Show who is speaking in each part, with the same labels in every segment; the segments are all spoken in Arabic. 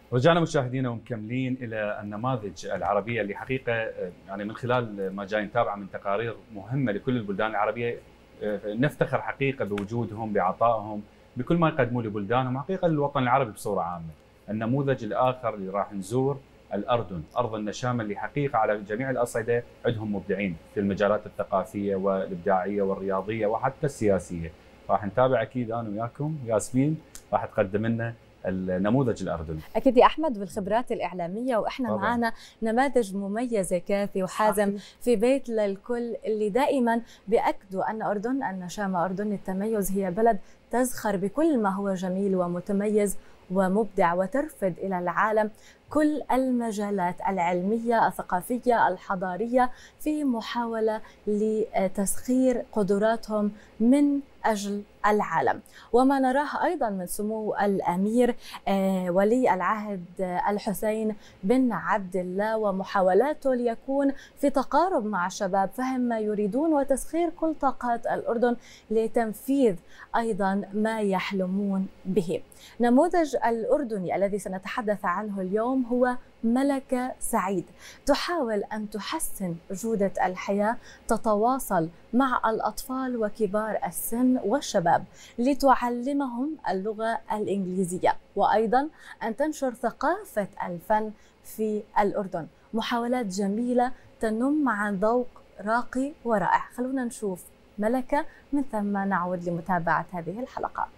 Speaker 1: رجعنا مشاهدينا ومكملين الى النماذج العربيه اللي حقيقه يعني من خلال ما جاي نتابعه من تقارير مهمه لكل البلدان العربيه نفتخر حقيقه بوجودهم بعطائهم بكل ما يقدموه لبلدانهم حقيقه للوطن العربي بصوره عامه. النموذج الاخر اللي راح نزور الاردن، ارض النشامه اللي حقيقه على جميع الاصعده عندهم مبدعين في المجالات الثقافيه والابداعيه والرياضيه وحتى السياسيه. راح نتابع اكيد انا وياكم ياسمين راح تقدم لنا النموذج الاردني.
Speaker 2: اكيد يا احمد بالخبرات الاعلاميه واحنا طبعا معنا نماذج مميزه كافي وحازم في بيت للكل اللي دائما بياكدوا ان اردن النشامه اردن التميز هي بلد تزخر بكل ما هو جميل ومتميز ومبدع وترفد الى العالم كل المجالات العلميه الثقافيه الحضاريه في محاوله لتسخير قدراتهم من اجل العالم. وما نراه ايضا من سمو الامير ولي العهد الحسين بن عبد الله ومحاولاته ليكون في تقارب مع الشباب، فهم ما يريدون وتسخير كل طاقات الاردن لتنفيذ ايضا ما يحلمون به. نموذج الاردني الذي سنتحدث عنه اليوم هو ملكة سعيد، تحاول أن تحسن جودة الحياة، تتواصل مع الأطفال وكبار السن والشباب لتعلمهم اللغة الإنجليزية وأيضا أن تنشر ثقافة الفن في الأردن. محاولات جميلة تنم عن ذوق راقي ورائع. خلونا نشوف ملكة من ثم نعود لمتابعة هذه الحلقة.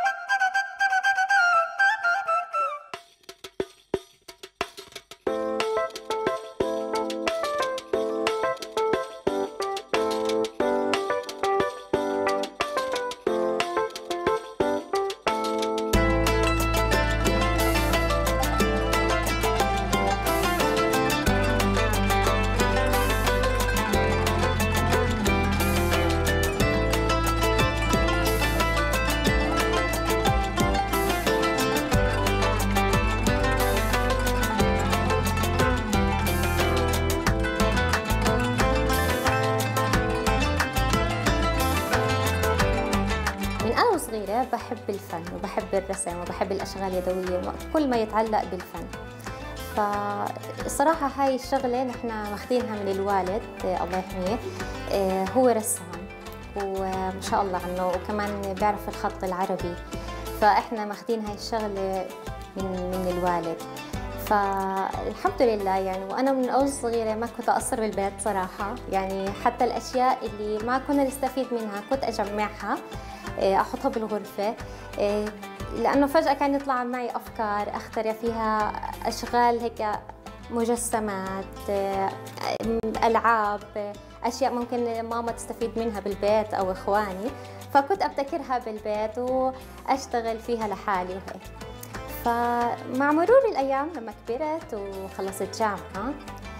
Speaker 3: بحب الفن وبحب الرسم وبحب الأشغال اليدوية وكل ما يتعلق بالفن. فالصراحة هاي الشغلة نحن ماخذينها من الوالد الله يحميه، هو رسام وما شاء الله عنه وكمان بيعرف الخط العربي، فإحنا ماخذين هاي الشغلة من الوالد. فالحمد لله يعني، وأنا من أول صغيرة ما كنت أقصر بالبيت صراحة، يعني حتى الأشياء اللي ما كنا نستفيد منها كنت أجمعها أحطها بالغرفة، لأنه فجأة كان يطلع معي أفكار أخترع فيها أشغال هيك، مجسمات، ألعاب، أشياء ممكن ماما تستفيد منها بالبيت أو إخواني، فكنت أبتكرها بالبيت وأشتغل فيها لحالي وهيك. فمع مرور الأيام لما كبرت وخلصت جامعة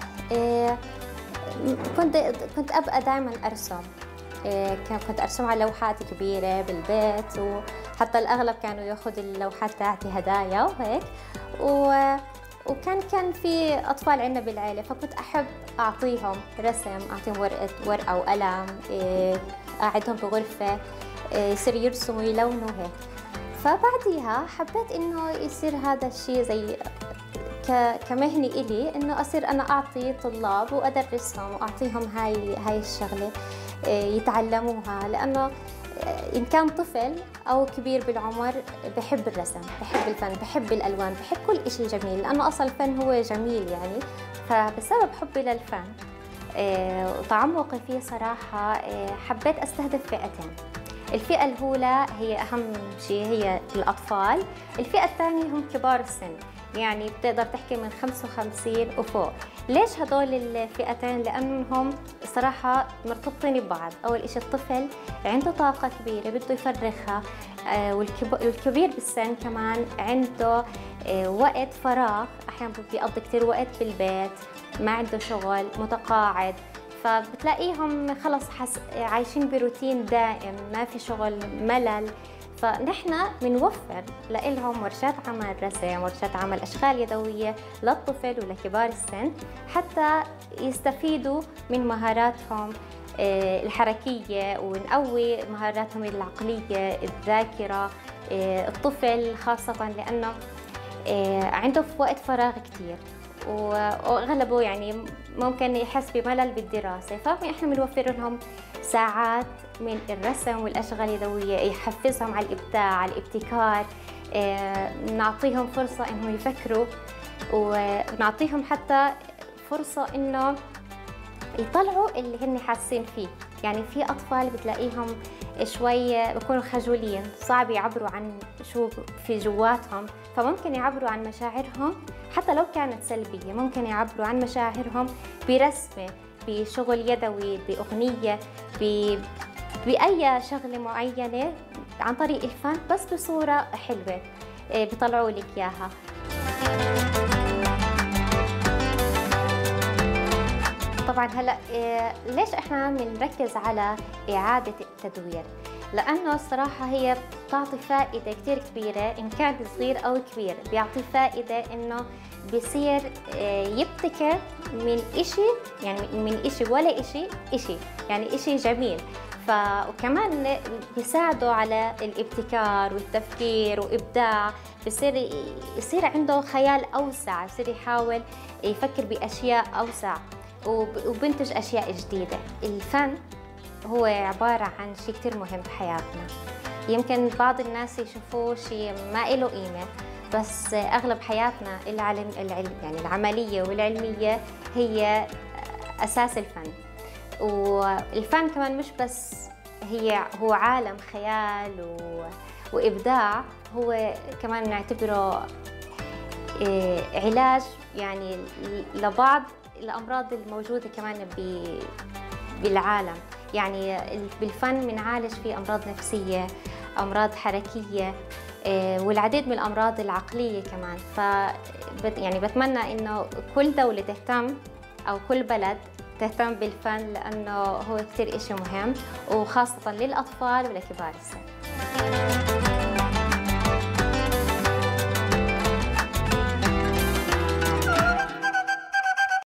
Speaker 3: كنت أبقى دائما أرسم، كنت أرسم على لوحات كبيرة بالبيت، وحتى الأغلب كانوا ياخذوا اللوحات تاعتي هدايا وهيك، وكان في أطفال عندنا بالعيلة، فكنت أحب أعطيهم رسم، أعطيهم ورقة وقلم، أقعدهم بغرفة يصيروا يرسموا يلونوا هيك. فبعديها حبيت إنه يصير هذا الشيء زي كمهنة إلي، إنه أصير أنا أعطي طلاب وأدرسهم وأعطيهم هاي الشغلة يتعلموها، لأنه إن كان طفل أو كبير بالعمر بحب الرسم، بحب الفن، بحب الألوان، بحب كل إشي جميل، لأنه أصل الفن هو جميل يعني. فبسبب حبي للفن وتعمقي فيه صراحة حبيت أستهدف فئتين. الفئة الأولى هي أهم شيء هي الأطفال، الفئة الثانية هم كبار السن، يعني بتقدر تحكي من 55 وفوق. ليش هدول الفئتين؟ لأنهم صراحة مرتبطين ببعض. أول إشي الطفل عنده طاقة كبيرة بده يفرغها، والكبير بالسن كمان عنده وقت فراغ، أحيانا بيقضي كتير وقت بالبيت، ما عنده شغل، متقاعد، فبتلاقيهم خلص عايشين بروتين دائم، ما في شغل، ملل. فنحن بنوفر لهم ورشات عمل رسم، ورشات عمل أشغال يدوية للطفل ولكبار السن، حتى يستفيدوا من مهاراتهم الحركية ونقوي مهاراتهم العقلية، الذاكرة، الطفل خاصة، لأنه عنده في وقت فراغ كتير وأغلبه يعني ممكن يحس بملل بالدراسة، فإحنا بنوفر لهم ساعات من الرسم والأشغال اليدوية يحفزهم على الإبداع، على الابتكار، نعطيهم فرصة إنهم يفكروا، ونعطيهم حتى فرصة إنه يطلعوا اللي هن حاسين فيه. يعني في أطفال بتلاقيهم شوي بيكونوا خجولين، صعب يعبروا عن شو في جواتهم، فممكن يعبروا عن مشاعرهم حتى لو كانت سلبية، ممكن يعبروا عن مشاعرهم برسمة، بشغل يدوي، بأغنية، بأي شغلة معينة عن طريق الفن، بس بصورة حلوة بيطلعوا لك إياها. طبعا هلا ليش احنا بنركز على إعادة التدوير؟ لأنه الصراحة هي بتعطي فائدة كتير كبيرة، إن كان صغير أو كبير بيعطي فائدة إنه بصير يبتكر من إشي، يعني من إشي ولا إشي يعني إشي جميل. وكمان بيساعده على الابتكار والتفكير وإبداع، يصير عنده خيال أوسع، يصير يحاول يفكر بأشياء أوسع وبنتج أشياء جديدة. الفن هو عبارة عن شيء كتير مهم بحياتنا. يمكن بعض الناس يشوفوه شيء ما له قيمة، بس أغلب حياتنا يعني العملية والعلمية هي أساس الفن. والفن كمان مش بس هو عالم خيال وإبداع، هو كمان نعتبره علاج يعني لبعض الأمراض الموجودة كمان بالعالم. يعني بالفن بنعالج في أمراض نفسية، أمراض حركية، والعديد من الأمراض العقلية كمان. يعني بتمنى إنه كل دولة تهتم أو كل بلد تهتم بالفن، لأنه هو كتير إشي مهم، وخاصة للأطفال ولكبار السن.